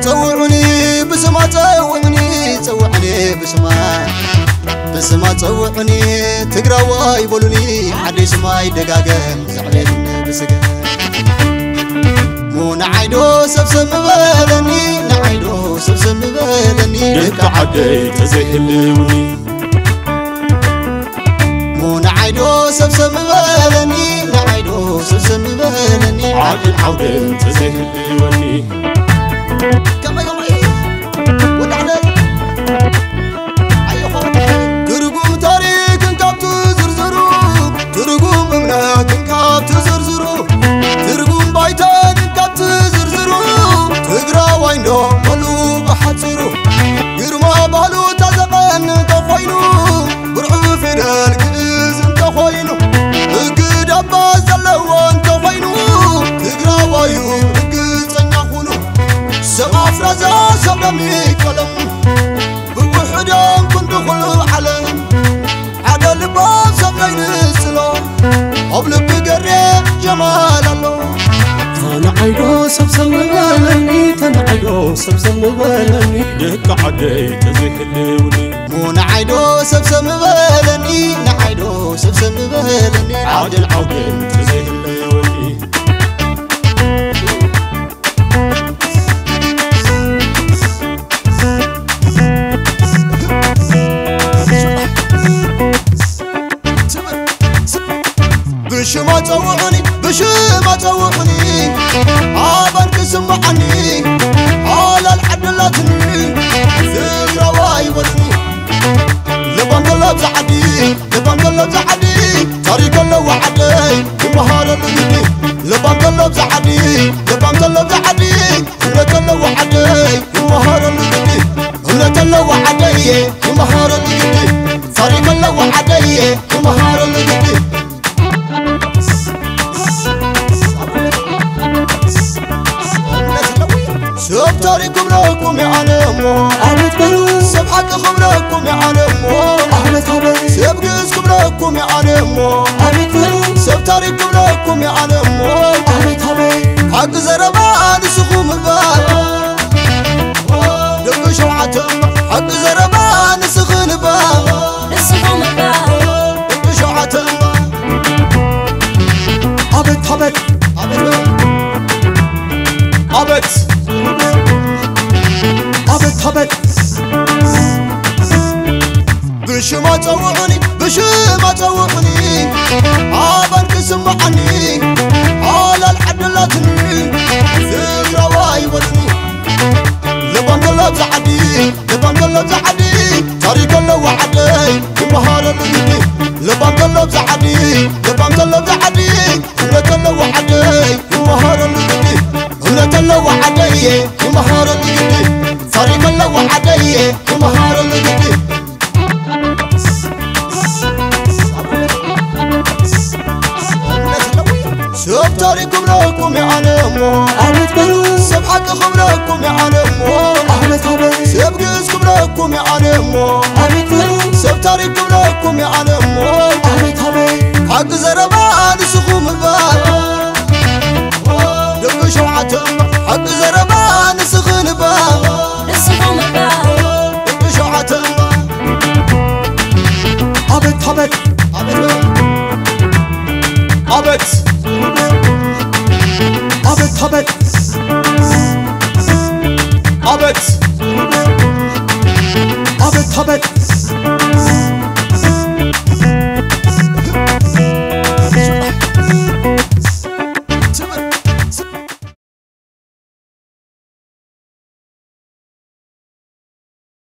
توعني بسما توعني توعني بسما توعني تقراواي بولوني حديث ما يدقاقم زعلين بسقا مو نعيدو سبسم بالني نعيدو سبسم بالني لك عدي تزهلوني مو نعيدو سبسم بالني نعيدو سبسم بالني عاد عودة تزهلوني كما يومي ولا علي أي خاطر ترقوم تاريخ انكاب تزرزرو ترقوم امنات انكاب تزرزرو ترقوم بايتان انكاب تزرزرو تقرا وينو ملو بحتزرو يرما بالو تزقن تخوينو برعو فدال كز انتخوينو اقد عباس زلوان تخوينو تقرا وايو سما فرزا سبمي كلام بوحدان كنت خلو علم عدا لباب سبين السلام قبل بقرب جمال الله تنعيدو سبسم بالني تنعيدو سبسم بالني لك عدي تزهلوني مو نعيدو سبسم بالني نعيدو سبسم بالني عاد العودة تزهلوني بشما توعني عابنك سمعني على العدلاتني ذكرى واي ولني لبان قلب زعدي طريق الله وعدي بمهار اللي لبان قلب زعدي هلت الله وعدي بمهار اللي هلت الله وعدي بمهار اللي طريق الله وعدي بمهار اللي سبتاريكم لكم يا علمو أحمد بلو سبحتكم لكم يا علمو أحمد حبيب سبقسكم لكم يا علمو أحمد بلو سبتاريكم لكم يا علمو أحمد حبيب حق زربان سخوم البال دق شوعتم حق زربان سخن البال السخوم البال دق شوعتم عبد بشما توعني عابنك سمعني على العدلاتني ذكرى واي ولني لبان قلب زعدي طريق الله وعدي بمهار اللي لبان قلب زعدي هلت الله وعدي بمهار اللي هلت الله وعدي بمهار اللي طريق الله وعدي بمهار اللي سبتاريكم لكم يا علمو أحمد بلو سبحتكم لكم يا علمو أحمد حبيب سبقسكم لكم يا علمو أحمد بلو سبتاريكم لكم يا علمو أحمد حبيب حق زربان سخوم البال دق شوعتم حق زربان سخن البال السخوم البال دق شوعتم عبد